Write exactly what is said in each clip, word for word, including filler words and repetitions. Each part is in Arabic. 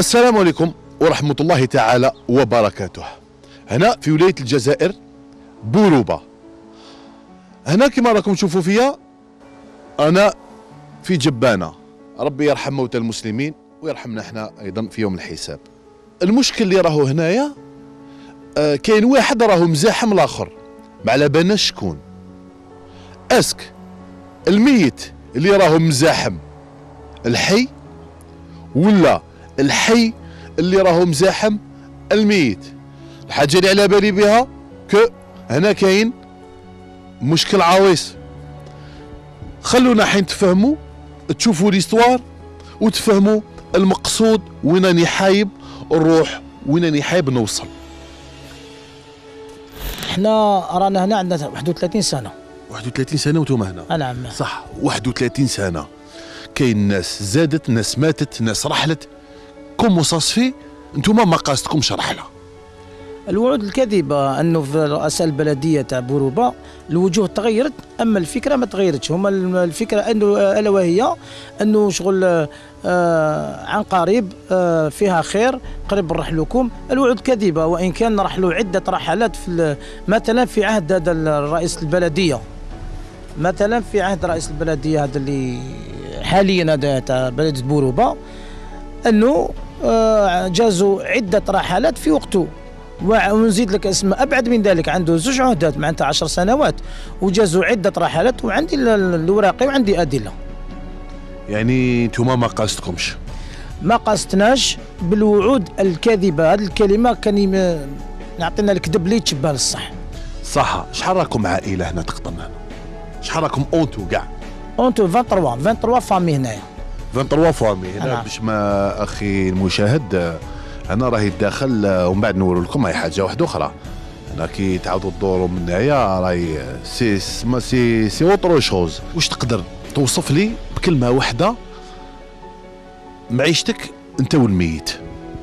السلام عليكم ورحمة الله تعالى وبركاته. هنا في ولاية الجزائر بوروبا. هنا كما راكم تشوفوا فيا أنا في جبانة. ربي يرحم موتى المسلمين ويرحمنا احنا أيضا في يوم الحساب. المشكل اللي راهو هنايا آه كاين واحد راهو مزاحم الآخر، ما على بالناش شكون. اسك الميت اللي راهو مزاحم الحي ولا الحي اللي راهو مزاحم الميت؟ الحاجه اللي على بالي بها كو هنا كاين مشكل عويص. خلونا حين تفهموا تشوفوا ليستوار وتفهموا المقصود وين راني حايب نروح، وين راني حايب نوصل. احنا رانا هنا عندنا واحد وثلاثين سنه. واحد وثلاثين سنه وانتم هنا؟ نعم صح. واحد وثلاثين سنه كاين ناس زادت، ناس ماتت، ناس رحلت. كومو صاصفي انتم ما قاصدكمش رحله؟ الوعود الكاذبه انه في رؤساء البلديه تاع بوروبا الوجوه تغيرت، اما الفكره ما تغيرتش. هما الفكره انه الا وهي انه شغل آه عن قريب آه فيها خير، قريب نروح لكم. الوعود كاذبه، وان كان رحلوا عده رحلات في مثلا في عهد هذا الرئيس البلديه، مثلا في عهد رئيس البلديه هذا اللي حاليا هذا تاع بلديه بوروبا، انه آه جازوا عده رحلات في وقته. ونزيد لك اسماء ابعد من ذلك، عنده زوج عهدات معناتها عشر سنوات وجازوا عده رحلات، وعندي الاوراق وعندي ادله. يعني انتم ما قاصدكمش؟ ما قاصدناش بالوعود الكاذبه. هذه الكلمه كان نعطينا الكذب اللي يتشبه للصح. صح. شحال راكم عائله هنا تقطن هنا؟ شحال راكم اونتو كاع؟ اونتو ثلاثة وعشرين ثلاثة وعشرين فامي هنايا. ثلاثة وعشرين فامي هنا. باش ما اخي المشاهد انا راهي داخل ومن بعد نورو لكم هاي حاجه واحده اخرى. انا كي تعاودوا تدوروا من هنايا راهي سي سي سي, سي اوترو شوز. واش تقدر توصف لي بكلمه واحده معيشتك انت والميت؟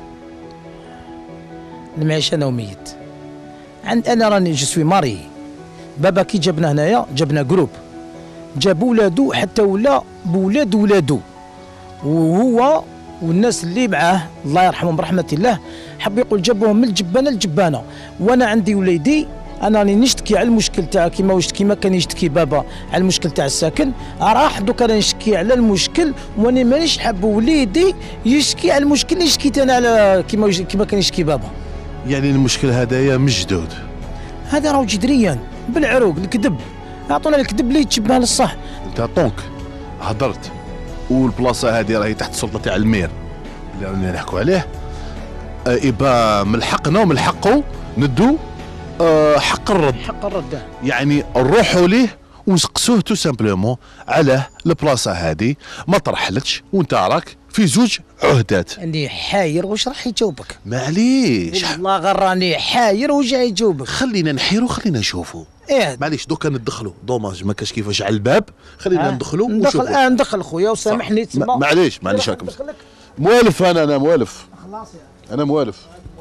المعيشه انا وميت عند انا راني جو سوي ماري. بابا كي جابنا هنايا جابنا جروب، جاب ولادو حتى ولا بولاد ولادو، وهو والناس اللي معاه الله يرحمهم برحمه الله حب يقول جابوهم من الجبانه للجبانه. وانا عندي وليدي انا راني نشتكي على المشكل تاع كيما واش كيما كان يشتكي بابا على المشكل تاع الساكن، راح دوكا راني نشكي على المشكل، وانا مانيش حاب وليدي يشكي على المشكل اللي شكيت انا على كيما كيما كان يشكي بابا. يعني المشكل هذايا مش جدود، هذا راهو جذريا بالعروق الكذب. اعطونا الكذب اللي يتشبه للصح. انت طونك هضرت والبلاصه هذه راهي تحت السلطه تاع المير اللي رانا نحكوا عليه. إبا من حقنا ومن حقه ندو أه حق الرد. حق الرد يعني نروحوا ليه ونسقسوه تو سامبلومون علاه البلاصه هذه ما طرحلكش وانت راك في زوج عهدات. عندي حاير واش راح يجاوبك؟ معليش والله غراني حاير وجاي يجاوبك. خلينا نحيرو خلينا نشوفوا. ايه معليش دوكا ندخلوا. دوماج ما كاش كيفاش على الباب. خلينا آه. ندخلوا ندخل اه ندخل خويا وسامحني تسمى. معليش معليش راكم موالف. انا انا موالف. خلاص يا انا موالف.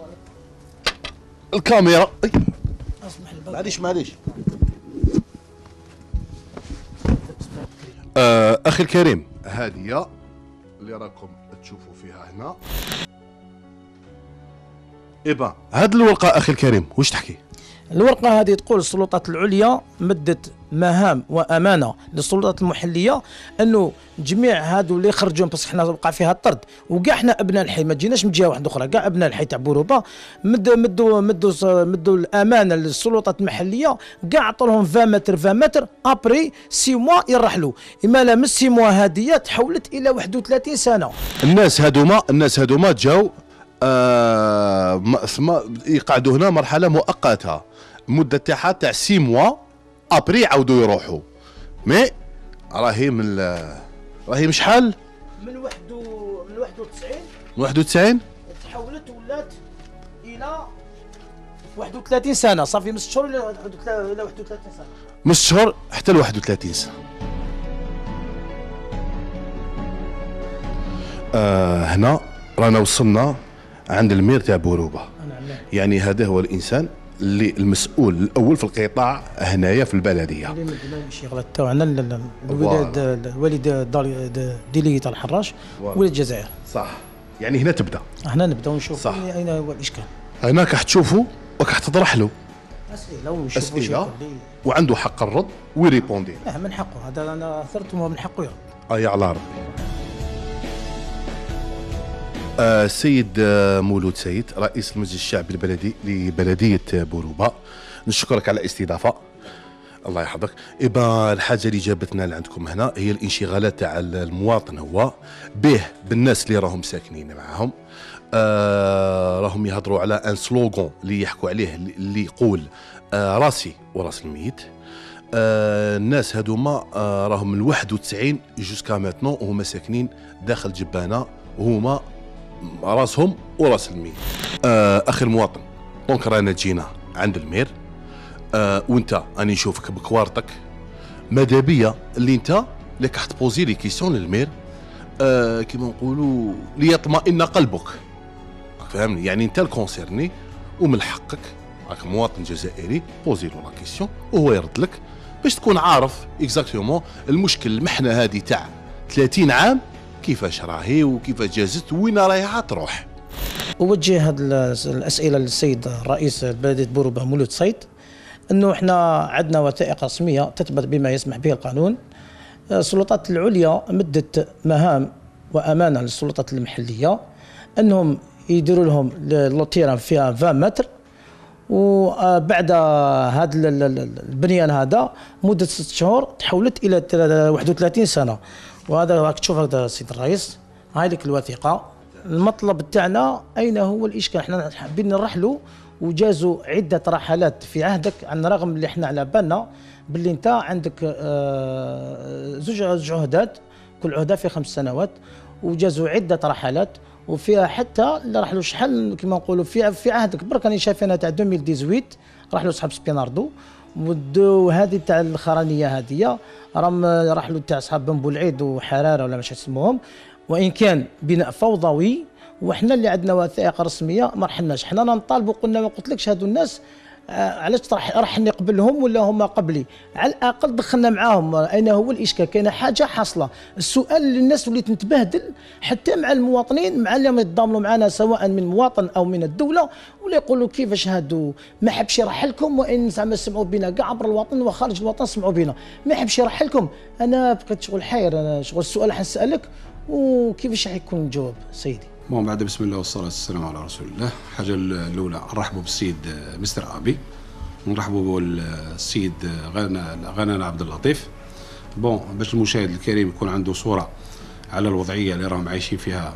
الكاميرا اسمح لي معليش معليش. آه اخي الكريم، هذه اللي راكم تشوفوا فيها هنا إبا هاد الورقه اخي الكريم واش تحكي؟ الورقة هذه تقول السلطات العليا مدت مهام وأمانة للسلطات المحلية أنه جميع هادو اللي خرجوا، بس حنا وقع فيها الطرد وكاع حنا أبناء الحي، ما جيناش من جهة واحدة أخرى، كاع أبناء الحي تاع بوروبا مدوا مدوا مدوا مدوا الأمانة للسلطات المحلية، كاع عطوا لهم عشرين متر عشرين متر، أبري سي موا يرحلوا. إما لا من سي موا هذه تحولت إلى واحد وثلاثين سنة. الناس هادوما الناس هادوما جاو آه يقعدوا هنا مرحلة مؤقتة، المدة تاعها تاع سي موا، ابري يعاودوا يروحوا. مي راهي من راهي من شحال؟ من واحد من واحد وتسعين من واحد وتسعين تحولت ولات إلى واحد وثلاثين سنة، صافي من ست شهور إلى واحد وثلاثين سنة. من ست شهور حتى ل واحد وثلاثين سنة. آه هنا رانا وصلنا عند المير تاع بوروبا. يعني هذا هو الإنسان اللي المسؤول الاول في القطاع هنايا في البلديه. اللي ماشي غلط تاعنا الولاد الوالد ديلي تاع الحراش ولد الجزائر. صح يعني هنا تبدا. هنا نبداو نشوف صح. اين هو الاشكال. هناك راح تشوفوا راح تطرح له اسئله ونشوفوا اسئله وعنده حق الرد ويريبوندي. اه من حقه، هذا انا اثرت ومن حقه يرد. اي على ربي. آه السيد آه مولود سيد رئيس المجلس الشعبي البلدي لبلديه بوروبا، نشكرك على الاستضافه. الله يحفظك. إبا الحاجه اللي جابتنا لعندكم هنا هي الانشغالات تاع المواطن، هو به بالناس اللي راهم ساكنين معاهم. آه راهم يهضروا على ان سلوغون اللي يحكوا عليه اللي يقول آه راسي وراس الميت. آه الناس هذوما آه راهم من واحد وتسعين جوسكا ماتنون وهما ساكنين داخل جبانه وهما راسهم وراس الميت. آه اخي المواطن، دونك رانا جينا عند المير، آه وانت راني نشوفك بكوارتك ماذا بيا اللي انت لك راح تبوزي لي كيسيون للمير آه كيما نقولوا ليطمئن قلبك، فهمني؟ يعني انت الكونسيرني ومن حقك راك مواطن جزائري بوزي له لا كيسيون وهو يرد لك باش تكون عارف اكزاكتومون المشكل المحنه هذه تاع ثلاثين عام كيفاش راهي وكيفاش جازت وين رايحه تروح. اوجه هذه الاسئله للسيد رئيس بلديه بوروبا مولود سيد، انه احنا عندنا وثائق رسميه تثبت بما يسمح به القانون. السلطات العليا مدت مهام وامانه للسلطات المحليه انهم يديروا لهم لوتيران فيها عشرين متر، وبعد هذا البنيان هذا مده ست شهور تحولت الى واحد وثلاثين سنه. وهذا راك تشوف هذا السيد الرئيس، هاي لك الوثيقه. المطلب تاعنا اين هو الاشكال؟ احنا حابين نرحلوا وجازوا عده رحلات في عهدك، على الرغم اللي احنا على بالنا باللي انت عندك زوج زوج عهدات، كل عهده في خمس سنوات، وجازوا عده رحلات وفيها حتى اللي راح له شحال كما نقولوا في في عهدك برك راني شايفينها تاع ألفين وثمانية عشر راح له صحاب سبيناردو، وهذه تاع الخرانيه هذه راهم راح له تاع صحاب بن بولعيد وحراره ولا مش اسمهم، وان كان بناء فوضوي. وحنا اللي عندنا وثائق رسميه ما رحلناش، حنا نطالبوا قلنا ما قلتلكش هذو الناس آه علاش راح راح نقبلهم ولا هما قبلي، على الاقل دخلنا معاهم. اين هو الاشكال؟ كاينه حاجه حاصله. السؤال للناس وليت نتبهدل حتى مع المواطنين، مع اللي يتضامنوا معنا سواء من مواطن او من الدوله، ولا يقولوا كيفاش هادو ما حبش يرحلكم، وان زعما سمعوا بنا كاع عبر الوطن وخارج الوطن سمعوا بنا، ما حبش يرحلكم. انا بقيت شغل حاير، انا شغل السؤال حنسالك وكيفاش حيكون الجواب سيدي؟ بون بعد بسم الله والصلاة والسلام على رسول الله. الحاجة الأولى نرحبوا بالسيد مستر أبي، ونرحبوا بالسيد غانا غانا عبد اللطيف. بون باش المشاهد الكريم يكون عنده صورة على الوضعية اللي راهم عايشين فيها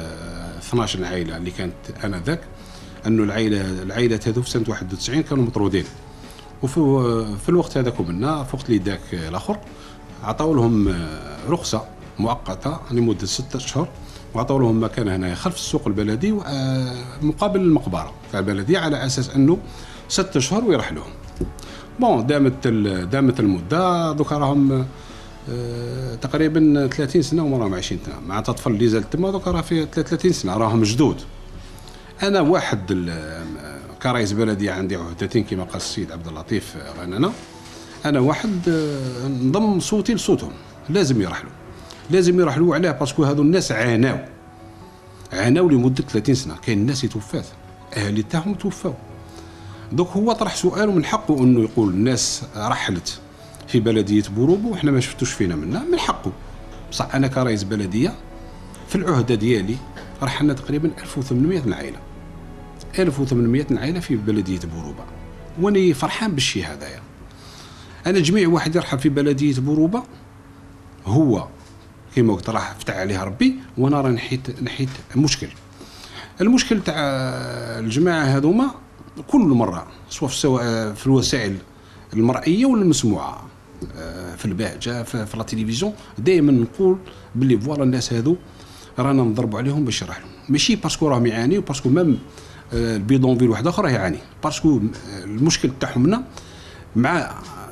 اثناش عائلة اللي كانت آنذاك، أنه العائلة العائلات هذو في سنة واحد وتسعين كانوا مطرودين، وفي في الوقت هذاك منا في وقت اللي داك الآخر عطاو لهم رخصة مؤقتة لمدة ستة أشهر، وعطوا لهم مكان هنا خلف السوق البلدي مقابل المقبره تاع البلديه على اساس انه ست اشهر ويرحلوهم. بون دامت دامت المده، دوكا راهم آه تقريبا ثلاثين سنه وما راهم عايشين تما، مع الطفل اللي زال تما دوكا راه في ثلاثين سنه راهم جدود. انا واحد كرئيس بلديه عندي عهدتين كما قال السيد عبد اللطيف غنانا، انا واحد آه نضم صوتي لصوتهم، لازم يرحلوا لازم يرحلوا. علاه؟ باسكو هذو الناس عاناو عاناو لمده ثلاثين سنه، كاين الناس يتوفات اهالي تاعهم توفاو. دوك هو طرح سؤال ومن حقه انه يقول الناس رحلت في بلديه بوروبا وحنا ما شفتوش فينا منا، من حقه. بصح انا كرئيس بلديه في العهده ديالي رحلنا تقريبا ألف وثمانمائة عائله ألف وثمانمائة عائله في بلديه بوروبا، واني فرحان بالشيء هذايا. انا جميع واحد يرحل في بلديه بوروبا هو كما قلت راح فتح عليها ربي، وانا راه نحيت نحيت مشكل. المشكل تاع الجماعه هذوما كل مره سواء في, في الوسائل المرئيه ولا المسموعه في البهجه في, في التلفزيون، دائما نقول باللي فوالا الناس هذو رانا نضربوا عليهم باش يرحلوا، ماشي باسكو راهم يعانيوا، باسكو ميم البيدونفيل واحد اخر راه يعاني، باسكو المشكل تاعهم مع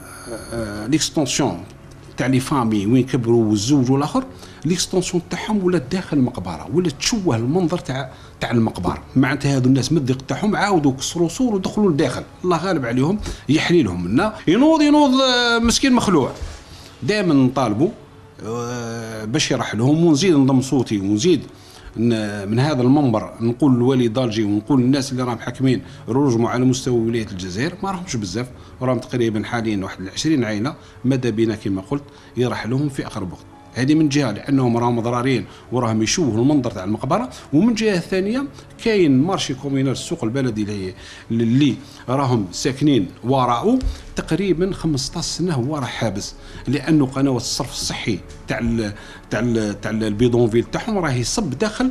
ليكستونسيون تاع لي فامي وين كبروا والزوج والاخر، ليكستونسيون تاعهم ولات داخل المقبره، ولا تشوه المنظر تاع تاع المقبره. معناتها هذو الناس من الضيق تاعهم عاودوا كسروا سور ودخلوا لداخل، الله غالب عليهم يحلي لهم منا. ينوض ينوض مسكين مخلوع. دائما نطالبوا باش يرحلهم، ونزيد نضم صوتي ونزيد من هذا المنبر نقول لولي دالجي ونقول للناس اللي راهم حاكمين رجموا على مستوى ولايه الجزائر، ما راهمش بزاف، راهم تقريبا حاليا واحد عشرين عائله، ماذا بينا كما قلت يرحلوهم في اقرب وقت. هذه من جهه لانهم راهم ضرارين وراهم يشوهوا المنظر تاع المقبره، ومن جهه ثانيه كاين مارشي كومينال السوق البلدي اللي, اللي راهم ساكنين وراءه تقريبا خمسطاش سنه هو راه حابس، لانه قنوات الصرف الصحي تاع ال تاع ال تاع البيدونفيل تاعهم راه يصب داخل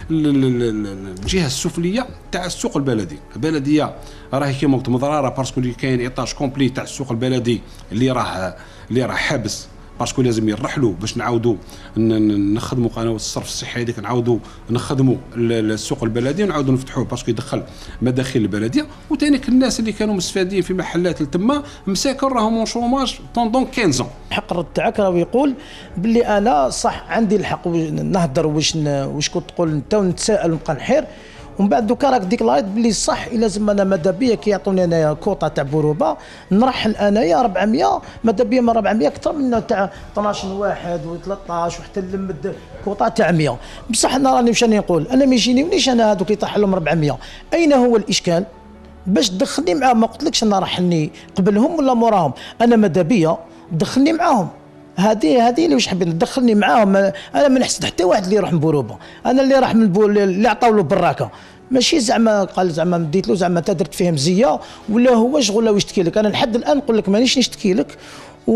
الجهه السفليه تاع السوق البلدي. البلديه راهي كما قلت مضراره باسكو كاين ايطاج كومبلي تاع السوق البلدي اللي راه اللي راه حابس، باسكو لازم يرحلوا باش نعاودوا نخدموا قنوات الصرف الصحي هذيك، نعاودوا نخدموا السوق البلدي ونعاودوا نفتحوه باسكو يدخل مداخل البلديه. وثاني الناس اللي كانوا مستفادين في محلات التما مساكن راهم اون شوماج بوندون خمسطاش. الحق الرد تاعك راه يقول باللي انا صح عندي الحق نهضر واش واش كنت تقول انت ونتساءل ونبقى نحير، ومن بعد دوكا راك ديكلاريت بلي صح لازم انا ماذا بيا كي يعطوني انايا كوطه تاع بوروبا نرحل انايا أربعمية، ماذا بيا من أربعمية اكثر من تاع اثناش واحد و13 وحتى نلمد كوطه تاع مية. بصح انا راني واش راني نقول، انا ما يجينيونيش انا هذوك يطيح لهم أربعمية، اين هو الاشكال؟ باش تدخلني معاهم، ما قلتلكش انا رحلني قبلهم ولا موراهم، انا ماذا بيا دخلني معاهم. هذه هذه اللي واش حابين تدخلني معاهم، انا ما نحسد حتى واحد اللي يروح من بوروبا، انا اللي راح من بول اللي عطاو له براكه، ماشي زعما قال زعما مديت له زعما انت درت فيه مزيه ولا هو شغل ولا يشتكي لك. انا لحد الان نقول لك مانيش نشتكي لك و...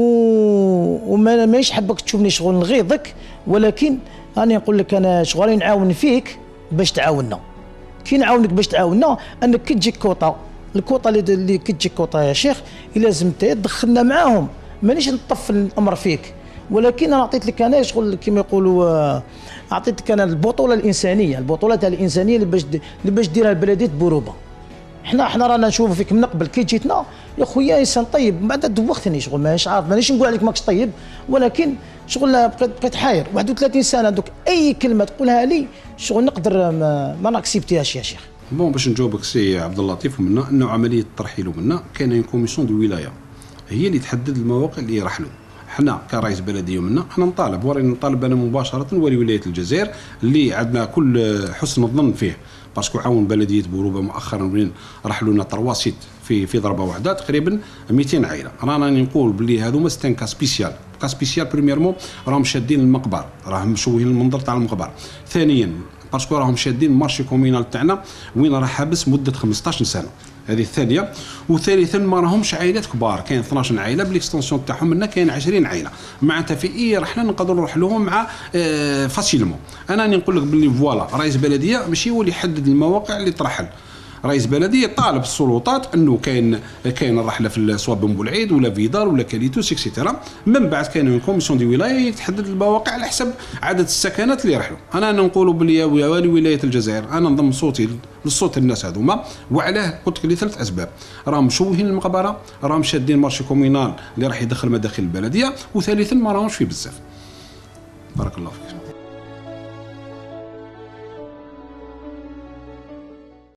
وما مانيش حابك تشوفني شغل نغيظك، ولكن راني نقول لك انا شغل نعاون فيك باش تعاوننا. كي نعاونك باش تعاوننا انك كي تجيك كوطه، الكوطه اللي, اللي كي تجيك كوطه يا شيخ لازم انت تدخلنا معاهم، مانيش نطفل الامر فيك، ولكن انا عطيت لك انا شغل كما يقولوا اعطيتك انا البطوله الانسانيه، البطوله تاع الانسانيه اللي باش اللي باش ديرها البلديه بوروبا. حنا حنا رانا نشوفوا فيك من قبل كي جيتنا يا خويا انسان طيب، من بعد دوختني شغل مانيش عارف، مانيش نقول عليك ماكش طيب، ولكن شغل بقيت بقيت حاير. واحد وثلاثين سنه دوك اي كلمه تقولها لي شغل نقدر ما, ما ناكسبتيهاش يا شيخ. بون باش نجاوبك سي عبد اللطيف، ومنا انه عمليه الترحيل ومنا كان اون كوميسيون دو ولايه هي اللي تحدد المواقع اللي يرحلوا. حنا كرئيس بلديه منا حنا نطالب وراني نطالب انا مباشره ولي ولايه الجزائر اللي عندنا كل حسن الظن فيه، باسكو عاون بلديه بوروبا مؤخرا وين رحلوا لنا ترواسيت في في ضربه واحده تقريبا مئتين عائله. رانا نقول باللي هذوما ستان كا سبيسيال، كا سبيسيال بريميرمون راهم شادين المقبر، راهم مشوهين المنظر تاع المقبر. ثانيا باسكو راهم شادين مارشي كومينال تاعنا وين راه حابس مده خمسطاش سنه، هذه الثانيه. وثالثا ما راهمش عائلات كبار، كاين اثناش عائله بالاكستنسيون تاعهم منا كاين عشرين عائله، معناتها في اي رحله نقدروا نروح لهم مع آه فاسيلمون. انا راني نقول لك باللي فوالا رئيس بلديه ماشي هو اللي يحدد المواقع اللي ترحل، رئيس بلديه طالب السلطات انه كاين كاين الرحله في سواء بن بولعيد ولا فيدار ولا كاليتوس اكسيتيرا. من بعد كاين كوميسيون دي ولايه تحدد المواقع على حسب عدد السكنات اللي يرحلوا. انا نقولوا باللي يا والي ولايه الجزائر انا نضم صوتي لصوت الناس هذوما، وعلاه قلت لك لثلاث اسباب، راهم مشوهين المقبره، راهم شادين مارشي كومينال اللي راح يدخل مداخل البلديه، وثالثا ما راهمش فيه بزاف. بارك الله فيك.